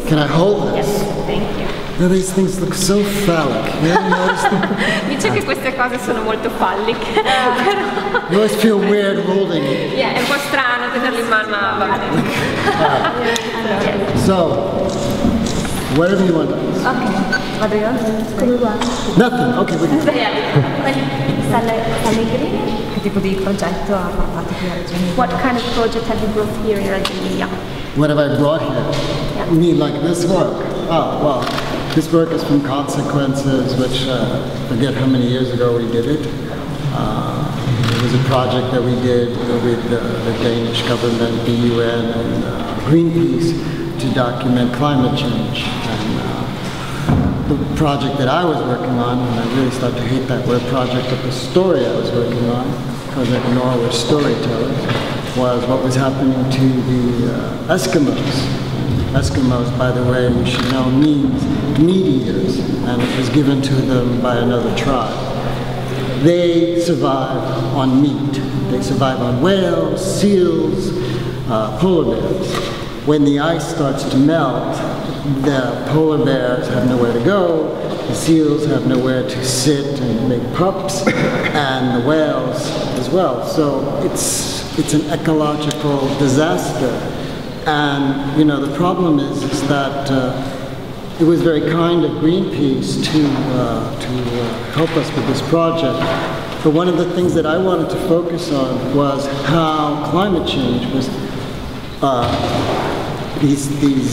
Can I hold this? Yes, thank you. Now these things look so phallic. You ever notice them? Dice che queste cose sono molto falliche. You always feel weird holding it. Yeah, è un po' strano tenerli in mano, ma va bene. So, whatever you want. Ok, vado io? Come guardi? Nothing. Okay, we can. Allegrini? Che tipo di progetto ha portato qui a Reggio Emilia? What kind of project have you brought here in Reggio Emilia? What have I brought here? Yeah. You mean like this work? Oh, well, this work is from Consequences, which I forget how many years ago we did it. It was a project that we did with the Danish government, the UN, and Greenpeace to document climate change. And the project that I was working on, and I really start to hate that word project, but the story I was working on, because at NOR we're storytellers, was what was happening to the Eskimos. Eskimos, by the way, you should know, means meat eaters, and it was given to them by another tribe. They survive on meat. They survive on whales, seals, polar bears. When the ice starts to melt, the polar bears have nowhere to go, the seals have nowhere to sit and make pups, and the whales as well. So it's an ecological disaster. And you know, the problem is that it was very kind of Greenpeace to help us with this project. But one of the things that I wanted to focus on was how climate change was these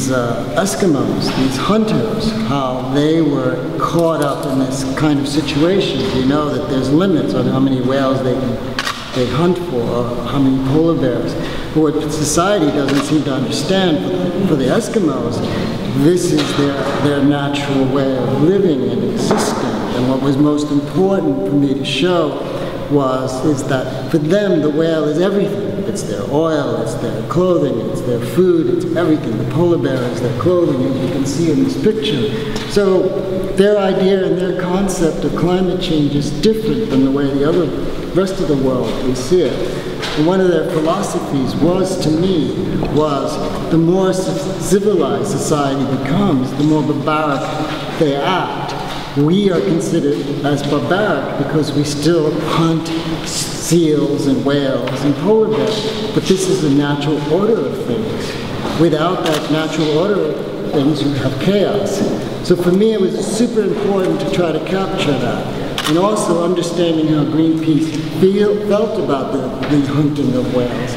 Eskimos, these hunters, how they were caught up in this kind of situation. You know that there's limits on how many whales they hunt for, or how many polar bears. But what society doesn't seem to understand, for the Eskimos, this is their natural way of living and existing. And what was most important for me to show is that for them the whale is everything. It's their oil, it's their clothing, it's their food, it's everything. The polar bear is their clothing, as you can see in this picture. So their idea and their concept of climate change is different than the way the rest of the world we see it. And one of their philosophies was, to me, the more civilized society becomes, the more barbaric they act. We are considered as barbaric because we still hunt seals and whales and polar bears. But this is the natural order of things. Without that natural order of things, you have chaos. So for me, it was super important to try to capture that. And also understanding how Greenpeace felt about the hunting of whales.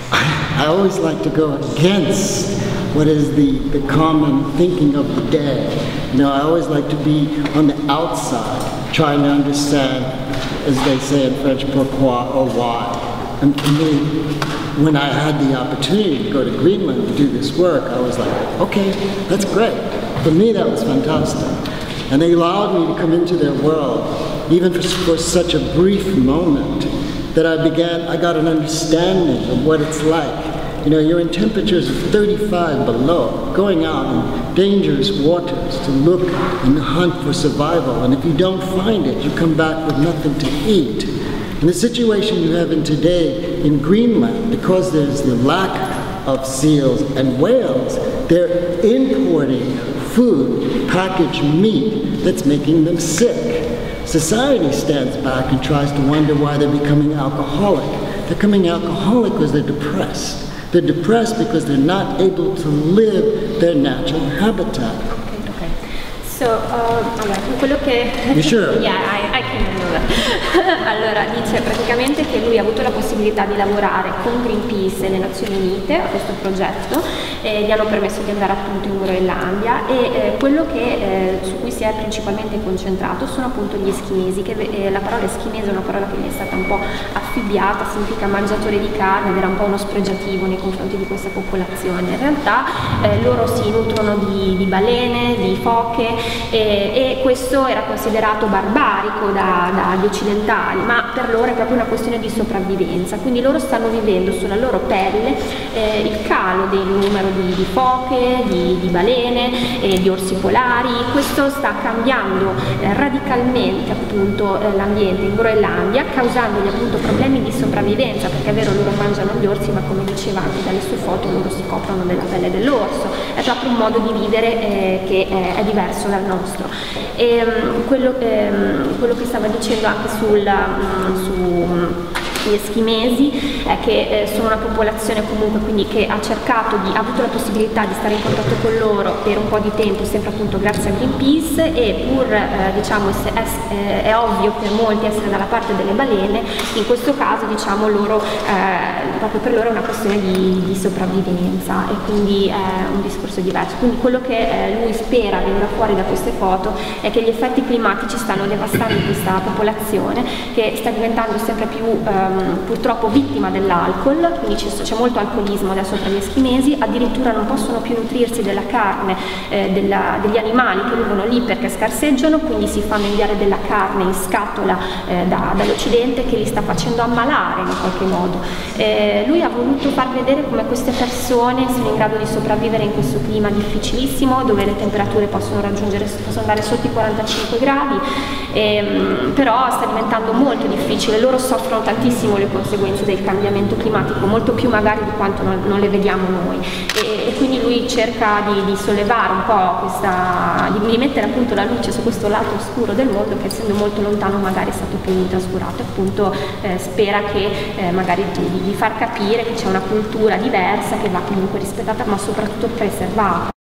I always like to go against what is the common thinking of the day. You know, I always like to be on the outside, trying to understand, as they say in French, pourquoi or why. And for me, when I had the opportunity to go to Greenland to do this work, I was like, okay, that's great. For me, that was fantastic. And they allowed me to come into their world, even for such a brief moment, that I got an understanding of what it's like. You know, you're in temperatures of 35 below, going out in dangerous waters to look and hunt for survival. And if you don't find it, you come back with nothing to eat. And the situation you have today in Greenland, because there's the lack of seals and whales, they're importing food, packaged meat, that's making them sick. Society stands back and tries to wonder why they're becoming alcoholic. They're becoming alcoholic because they're depressed. They're depressed because they're not able to live their natural habitat. Okay. So, allora, quello che... You sure? Yeah, I can know that. Allora, dice praticamente che lui ha avuto la possibilità di lavorare con Greenpeace e le Nazioni Unite a questo progetto, e gli hanno permesso di andare appunto in Groenlandia, e quello su cui si è principalmente concentrato sono appunto gli eschimesi, che la parola eschimese è una parola che gli è stata un po' affibbiata, significa mangiatore di carne, ed era un po' uno spregiativo nei confronti di questa popolazione. In realtà loro si nutrono di balene, di foche, e questo era considerato barbarico dagli occidentali, ma per loro è proprio una questione di sopravvivenza, quindi loro stanno vivendo sulla loro pelle il calo del numero di foche, di balene, di orsi polari. Questo sta cambiando radicalmente appunto l'ambiente in Groenlandia, causandogli appunto problemi di sopravvivenza, perché è vero, loro mangiano gli orsi, ma come diceva anche dalle sue foto, loro si coprono della pelle dell'orso. È proprio un modo di vivere che è diverso dal nostro. E quello che stava dicendo anche gli eschimesi è che sono una popolazione comunque quindi che ha avuto la possibilità di stare in contatto con loro per un po' di tempo, sempre appunto grazie a Greenpeace, e pur diciamo è ovvio per molti essere dalla parte delle balene, in questo caso diciamo loro proprio per loro è una questione di sopravvivenza, e quindi è un discorso diverso. Quindi quello che lui spera venga fuori da queste foto è che gli effetti climatici stanno devastando questa popolazione, che sta diventando sempre più purtroppo vittima dell'alcol, quindi c'è molto alcolismo adesso tra gli eschimesi, addirittura non possono più nutrirsi della carne degli animali che vivono lì perché scarseggiano, quindi si fanno inviare della carne in scatola dall'Occidente, che li sta facendo ammalare in qualche modo. Lui ha voluto far vedere come queste persone sono in grado di sopravvivere in questo clima difficilissimo, dove le temperature possono andare sotto i 45 gradi, però sta diventando molto difficile. Loro soffrono tantissimo le conseguenze del cambiamento climatico, molto più magari di quanto non le vediamo noi, e quindi lui cerca di sollevare un po' di mettere appunto la luce su questo lato oscuro del mondo, che essendo molto lontano magari è stato più trascurato. Appunto spera che magari di far capire che c'è una cultura diversa che va comunque rispettata, ma soprattutto preservata.